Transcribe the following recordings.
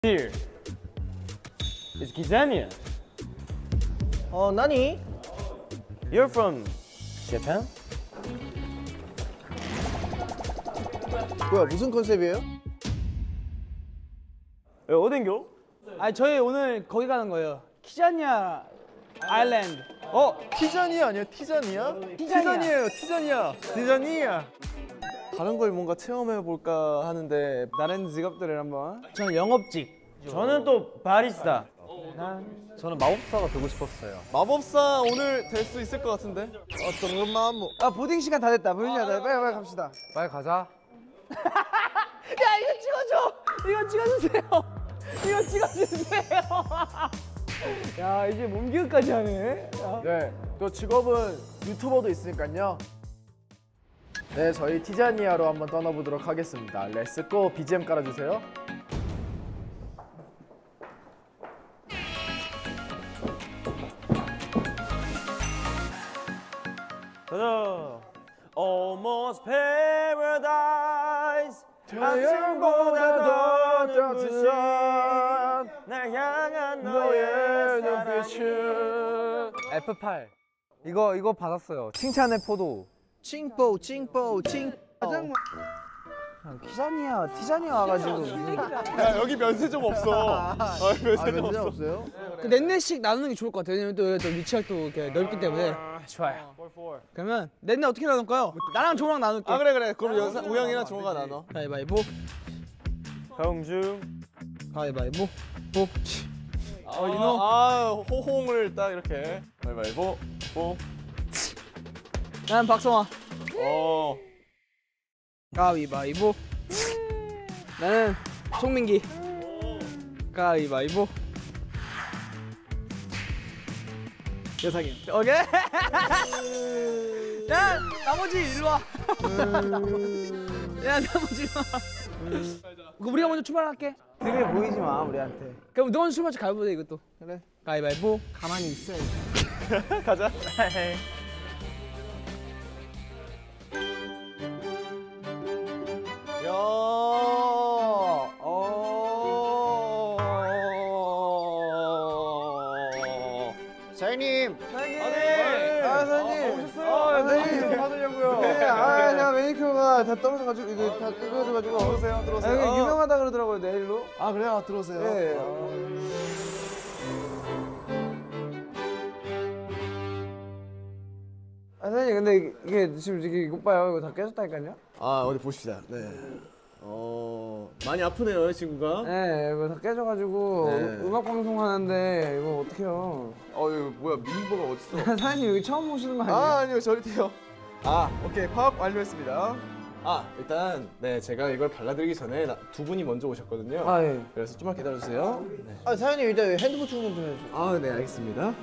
Here is Kizania. 나니? You're from Japan? 뭐야, 무슨 컨셉이에요? 왜 어딘겨? 아 저희 오늘 거기 가는 거예요. 키자니아 아일랜드. 티자니아 아니야? 티자니아? 티자니아예요. 티자니아. 다른 걸 뭔가 체험해 볼까 하는데 다른 직업들을 한번. 저는 영업직. 저는 또 바리스타. 저는 마법사가 되고 싶었어요. 마법사 오늘 될 수 있을 것 같은데? 어떤 것만 뭐. 아 보딩 시간 다 됐다. 보딩 시간 다 됐다. 빨리 갑시다. 빨리 가자. 야 이거 찍어주세요. 이거 찍어주세요. 야 이제 몸기운까지 하네. 야. 네, 또 직업은 유튜버도 있으니까요. 네, 저희 티자니아로 한번 떠나보도록 하겠습니다. 렛츠고. BGM 깔아주세요. 가자. Almost paradise. 태양보다 더 따뜻한 날 향한 너의 너의 눈빛은 F8. 이거 받았어요. 칭찬의 포도. 칭뽀 짜장면. 키자니아 티자니아 와가지고 무슨. 야, 여기 면세 좀 없어. 면세 좀 없어요? 그 넷넷씩 나누는 게 좋을 것 같아요. 왜냐면 또 위치가 또 이렇게 넓기 때문에. 좋아요. 그러면 넷넷 어떻게 나눌까요? 나랑 종랑 나눌게. 아, 그래. 그럼 우영이랑 종호가 나눠. 가위바위보. 경중. 가위바위보. 이노. 호홍을 딱 이렇게. 가위바위보. 나는 박성화. 어. 가위바위보. 나는 송민기. 가위바위보. 여상인. 오케이. 야 나머지 일로 와. 야 나머지 일로 와. 그럼 우리가 먼저 출발할게. 등에 보이지 마 우리한테. 그럼 너 먼저 출발해 가위바위보 돼 이것도. 그래. 가위바위보. 가만히 있어야지. 가자. 야. 사장님. 사장님. 사장님. 받으려고요. 네, 내가 매니큐어가 다 떨어져가지고 이거 다 뜯어져가지고. 들어오세요. 유명하다 그러더라고요 내일로. 아, 그래요? 들어오세요. 네. 사장님 근데 이게 지금 이거 봐요 이거 다 깨졌다니까요? 아, 어디 보십시다. 네. 많이 아프네요, 이 친구가. 네 이거 다 깨져가지고 네. 음악 방송 하는데 이거 어떡해요? 이거 뭐야, 민보가 어딨어? 사장님 여기 처음 오시는 거 아니에요? 아니요, 절대요. 오케이, 파악 완료했습니다. 일단 네, 제가 이걸 발라드리기 전에 두 분이 먼저 오셨거든요. 예. 그래서 좀만 기다려주세요. 네. 사장님 일단 핸드폰 충전 좀 해주세요. 네, 알겠습니다.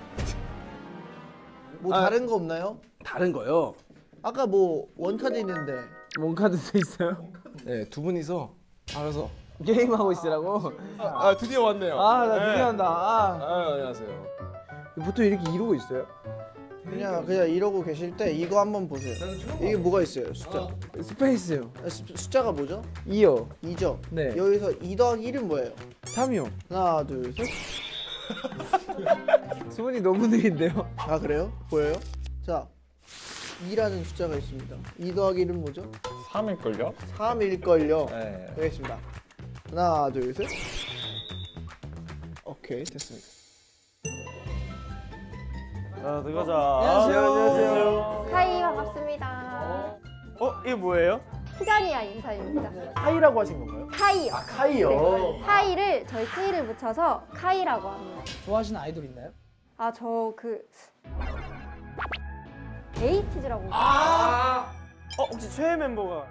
뭐 다른 거 없나요? 다른 거요? 아까 뭐 원카드 있는데 몬카드도 있어요? 네, 두 분이서 알아서. 게임하고 있으라고? 드디어 왔네요. 나 드디어 한다. 안녕하세요. 보통 이렇게 이러고 있어요? 그냥 이러고 계실 때 이거 한번 보세요. 이게 뭐가 있어요? 숫자. 스페이스요. 숫자가 뭐죠? 2요. 2죠? 네. 여기서 2 더하기 1은 뭐예요? 3이요. 하나, 둘, 셋. 수분이 너무 느린데요? 아, 그래요? 보여요? 자, 2라는 숫자가 있습니다. 2 더하기 1은 뭐죠? 3일걸요? 3일걸요. 네. 되겠습니다. 하나, 둘, 셋. 오케이, 됐습니다. 들어가자. 안녕하세요. 하이 반갑습니다. 이게 뭐예요? 키자니아 인사입니다. 카이라고 하신 건가요? 카이요. 카이요. 네. 하이를 저희 K를 붙여서 카이라고 합니다. 좋아하시는 아이돌 있나요? 저 에이티즈라고 혹시 최애 멤버가?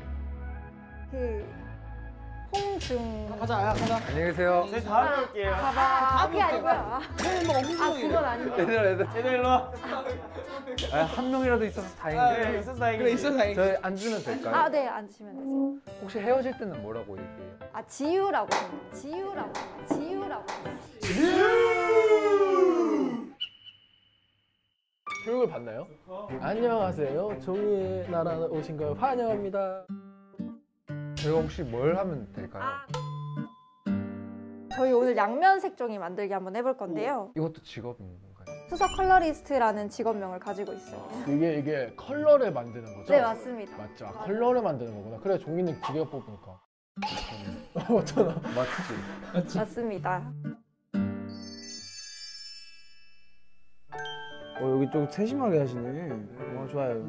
홍중. 가자. 안녕히 계세요. 저희 다음에 올게요. 그게 아니고요. 그건 아니고. 얘들 일로 와. 한 명이라도 있어서 다행이에요. 네, 있어서 다행이지. 그래 있어 다행히. 저희 앉으면 될까요? 네, 앉으시면 되세요. 혹시 헤어질 때는 뭐라고 얘기해요? 지유라고 합니다. 지유라고. 교육을 받나요? 안녕하세요. 종이의 나라 오신 걸 환영합니다. 저희가 혹시 뭘 하면 될까요? 저희 오늘 양면 색종이 만들기 한번 해볼 건데요. 이것도 직업인 건가요? 수석 컬러리스트라는 직업명을 가지고 있어요. 이게 컬러를 만드는 거죠? 네, 맞습니다. 맞죠. 아, 컬러를 만드는 거구나. 그래 종이는 기계가 뽑으니까. 맞잖아. 맞지? 맞습니다. 여기 좀 세심하게 하시네. 좋아요.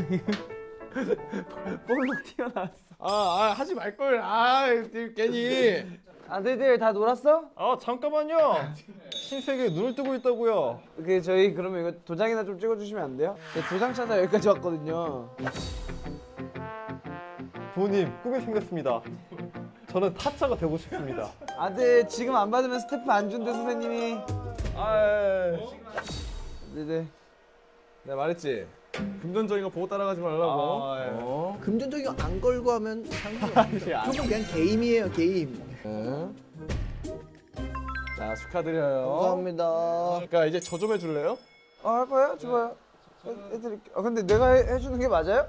볼록 튀어나왔어. 하지 말걸. 괜히. 아들들 다 놀았어? 잠깐만요. 신세계에 눈을 뜨고 있다고요. 저희 그러면 이거 도장이나 좀 찍어주시면 안 돼요? 도장 찾아 여기까지 왔거든요. 부모님 꿈이 생겼습니다. 저는 타짜가 되고 싶습니다. 아들 지금 안 받으면 스태프 안 준대 선생님이. 네네. 내가 말했지. 금전적인 거 보고 따라가지 말라고. 금전적인 거 안 걸고 하면 상관없어요. 그건 그냥 게임이에요, 게임. 자 축하드려요. 감사합니다. 그러니까 이제 저 좀 해줄래요? 할 거예요? 좋아요. 해드릴게요. 근데 내가 해주는 게 맞아요?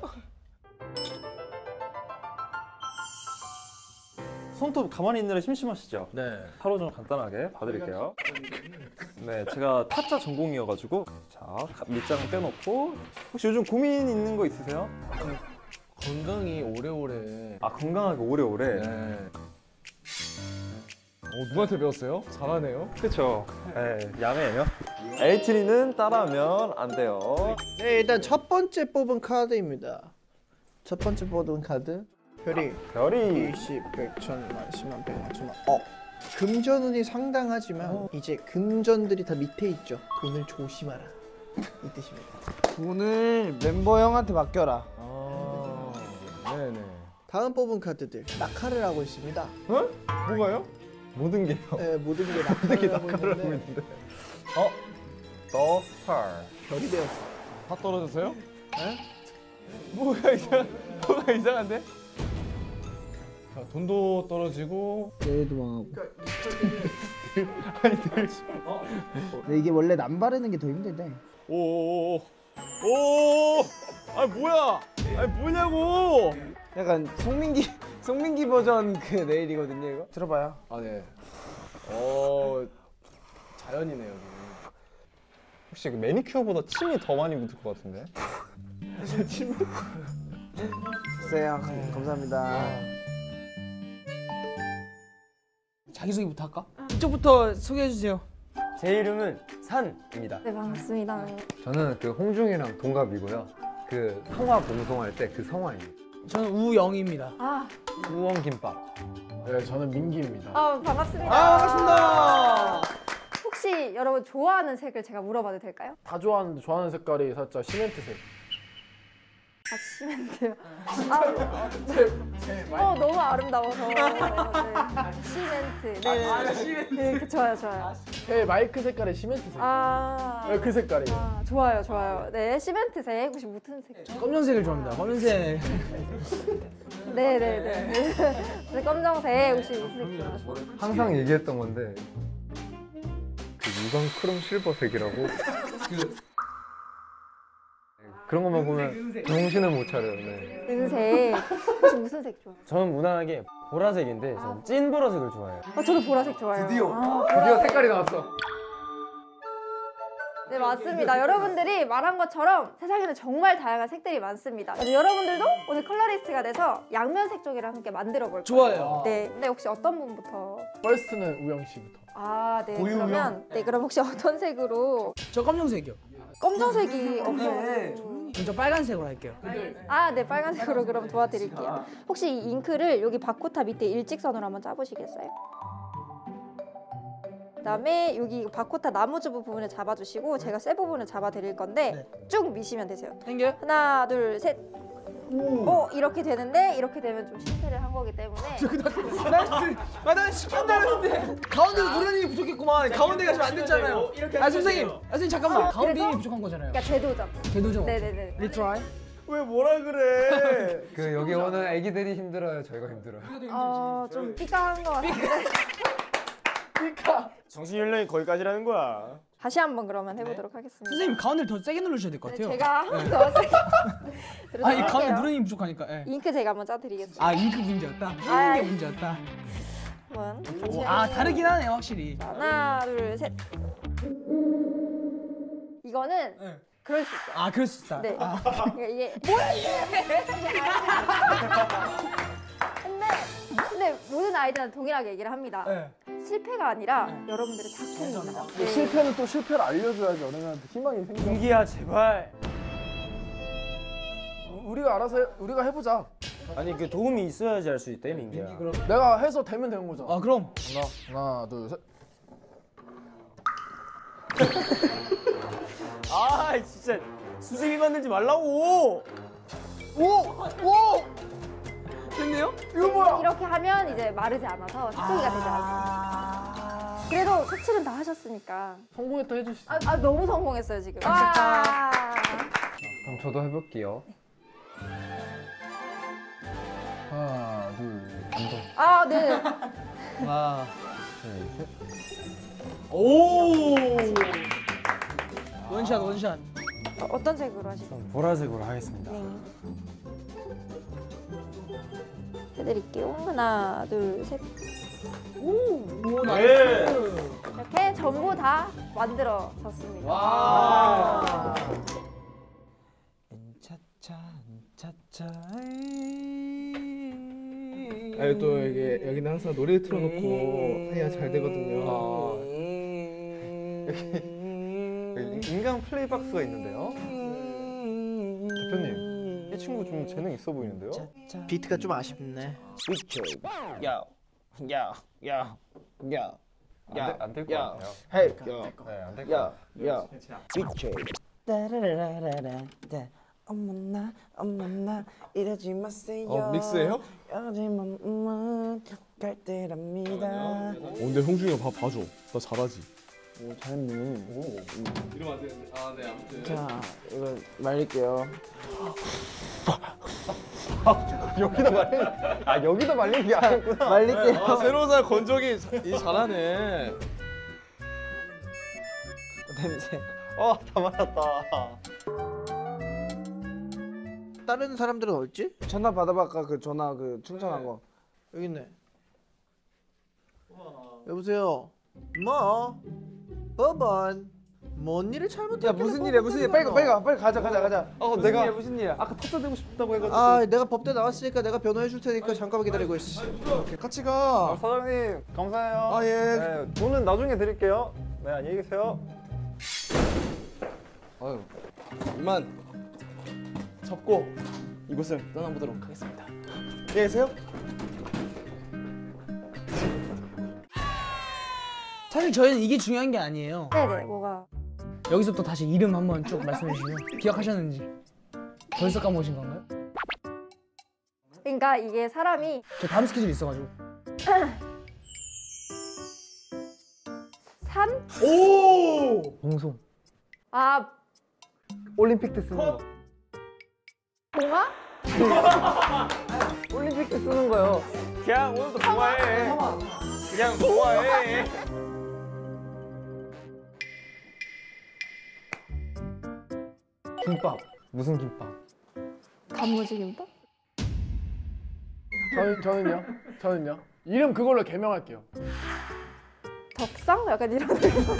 손톱 가만히 있느라 심심하시죠? 네. 타로 좀 간단하게 봐드릴게요. 네, 제가 타짜 전공이어가지고 자, 밑장 떼놓고 혹시 요즘 고민 있는 거 있으세요? 건강이 오래오래. 아, 건강하게 오래오래. 네. 누구한테 배웠어요? 잘하네요. 그쵸. 네, 야매예요. H리는 따라하면 안 돼요. 네, 일단 첫 번째 뽑은 카드입니다. 첫 번째 뽑은 카드. 별이 별이 20, 100, 1000만, 10만, 100만, 1000만. 금전운이 상당하지만 이제 금전들이 다 밑에 있죠. 돈을 조심하라. 이 뜻입니다. 돈을 멤버 형한테 맡겨라. 네네. 다음 뽑은 카드들 낙하를 하고 있습니다. 뭐가요? 모든 게요. 네, 모든 게 낙하를 하고 있는데 The Star. 별이 되었어. 다 떨어졌어요? 네? 뭐가 이상한데? 자, 돈도 떨어지고. 얘도 망하고. 근데 이게 원래 남 바르는 게 더 힘들대. 오. 뭐야? 뭐냐고? 약간 송민기 버전 그 네일이거든요 이거. 들어봐요. 네. 자연이네요. 여기. 혹시 그 매니큐어보다 침이 더 많이 묻을 것 같은데? 주세요. 감사합니다. 자기소개부터 할까? 이쪽부터 소개해주세요. 제 이름은 산입니다. 네, 반갑습니다. 저는 그 홍중이랑 동갑이고요. 그 성화 봉송할 때 그 성화예요. 저는 우영입니다. 우엉김밥. 네, 저는 민기입니다. 반갑습니다. 반갑습니다. 혹시 여러분 좋아하는 색을 제가 물어봐도 될까요? 다 좋아하는데 좋아하는 색깔이 살짝 시멘트색. 시멘트요. 너무 아름다워서. 네. 시멘트. 네, 좋아요. 제 마이크 색깔이 시멘트색. 아, 그 색깔이. 좋아요. 네, 시멘트색. 혹시 무슨 색? 검정색을 좋아합니다. 검정색. 네네네. 네, 검정색. 혹시 무슨 색 좋아하세요? 항상 얘기했던 건데 그 유광 크롬 실버색이라고. 그런 것만 보면 정신을 못 차려요. 네. 은색. 혹시 무슨 색 좋아해요? 저는 무난하게 보라색인데 저는 찐 보라색을 좋아해요. 저도 보라색 좋아해요. 드디어 색깔이 나왔어. 네, 맞습니다. 여러분들이 말한 것처럼 세상에는 정말 다양한 색들이 많습니다. 그래서 여러분들도 오늘 컬러리스트가 돼서 양면 색종이랑 함께 만들어 볼 거예요. 좋아요. 네, 근데 혹시 어떤 분부터? 퍼스트는 우영 씨부터. 네. 그럼 혹시 어떤 색으로? 저 검정색이요. 검정색이 없어요. 저 빨간색으로 할게요. 네, 빨간색으로 그럼 도와드릴게요. 혹시 이 잉크를 여기 바코타 밑에 일직선으로 한번 짜보시겠어요? 그다음에 여기 바코타 나무주부 부분을 잡아주시고 제가 쇠 부분을 잡아드릴 건데 쭉 미시면 되세요. 당겨요? 하나, 둘, 셋. 이렇게 되는데 이렇게 되면 좀 실패를 한 거기 때문에 난 시킨다는데 가운데로 노련이 부족했구만. 가운데가 좀 안 됐잖아요. 선생님 잠깐만. 가운데 힘이 부족한 거잖아요. 그러니까 재도전. 제도죠. 네네네. 리트라이. 왜 뭐라 그래? 그 여기 오는 애기들이 힘들어요. 저희가 힘들어요. 좀 삐까한 것 같은데 정신연령이 거기까지라는 거야. 다시 한번 그러면 해보도록 하겠습니다. 선생님 가운데를 더 세게 누르셔야 될 것 같아요. 제가 한 번 더 세게 이 가운데 할게요. 누르는 힘이 부족하니까. 예. 잉크 제가 한번 짜드리겠습니다. 잉크 문제였다. 아, 잉크 문제였다. 한번 같이 아 해볼게요. 다르긴 하네 확실히. 자, 하나, 둘, 셋. 이거는 네. 그럴 수 있어요. 아 그럴 수 있다. 네. 아. 그러니까 이게 뭐야 이게? 근데 모든 아이들은 동일하게 얘기를 합니다. 네. 실패가 아니라 여러분들의 작품입니다. 근데 실패는 또 실패를 알려줘야지 어린이한테 희망이 생겨. 민기야 제발. 우리가 알아서 우리가 해보자. 아니 그 도움이 있어야지 할 수 있대 민기야. 내가 해서 되면 되는 거잖아. 아 그럼. 하나, 둘, 셋. 아 진짜 수제비 만들지 말라고. 됐네요? 이거 뭐야? 이렇게 하면 이제 마르지 않아서 색소리가 되지 않습니다. 그래도 색칠은 다 하셨으니까. 성공했다 해주시죠. 너무 성공했어요 지금. 와. 그럼 저도 해볼게요. 하나, 둘, 아 네. 와. 오. 원샷 원샷. 어떤 색으로 하실까요? 전 보라색으로 하겠습니다. 네. 해드릴게요. 하나, 둘, 셋. 오 네. 이렇게 전부 다 만들어졌습니다. 와. 아니 또 이게 여기는 항상 노래 틀어놓고 해야 잘 되거든요. 인간 플레이박스가 있는데요. 대표님, 이 친구 좀 재능 있어 보이는데요? 비트가 좀 아쉽네. 안될 것 같아요. 헤이, 네, 안 될 것 같아요. 따라라라라라 어머나 이러지 마세요. 믹스예요? 하지만 갈 때랍니다. 근데 형준이가 봐줘. 나 잘하지. 자 이거 말릴게요. 여기다 말린 게 아니구나. 말릴게요. 새로운 살 건조기 잘하네. 냄새. 다 말았다. 다른 사람들은 어딨지? 전화 받아볼까? 그 전화 그 충전한 거. 여기 있네. 여보세요. 뭐? 법원. 뭔 일을 잘못했길래 야 무슨 일이야 무슨 일? 빨리 가자. 내가 무슨 일이야? 아까 터져 되고 싶다고 해가지고. 아, 내가 법대 나왔으니까 내가 변호해 줄 테니까 잠깐만 기다리고 있어. 같이 가. 사장님 감사해요. 아, 예. 네, 돈은 나중에 드릴게요. 네, 안녕히 계세요. 이만 접고 이곳을 떠나보도록 하겠습니다. 안녕히 계세요. 사실 저희는 이게 중요한 게 아니에요. 네네, 뭐가. 여기서부터 다시 이름 한번 쭉 말씀해 주시면 기억하셨는지. 벌써 까먹으신 건가요? 그러니까 이게 사람이 저 다음 스케줄 있어가지고. 산? 봉송. 아, 올림픽 때 쓰는 거. 봉화? 올림픽 때 쓰는 거요. 그냥 오늘도 좋아해. 그냥 좋아해. 김밥. 무슨 김밥? 단무지 김밥? 저는요. 이름 그걸로 개명할게요. 덕상? 약간 이런.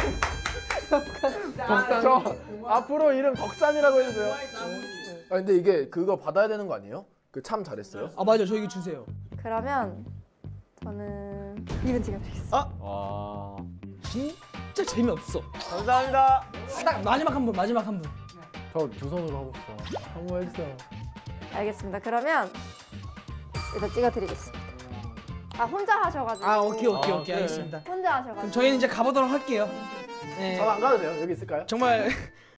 저 앞으로 이름 덕산이라고 해주세요. 아 근데 이게 그거 받아야 되는 거 아니에요? 그 참 잘했어요. 아 맞아 저 이거 주세요. 그러면 저는 이분 찍어드리겠습니다. 와. 진짜 재미없어. 감사합니다. 딱 마지막 한 분. 저 두 손으로 하고 있어. 한번 해주세요. 알겠습니다. 그러면 일단 찍어드리겠습니다. 아, 혼자 하셔가지고. 아 오케이 알겠습니다. 혼자 하셔가지고. 그럼 저희는 이제 가보도록 할게요. 네. 전 안 가도 돼요? 여기 있을까요? 정말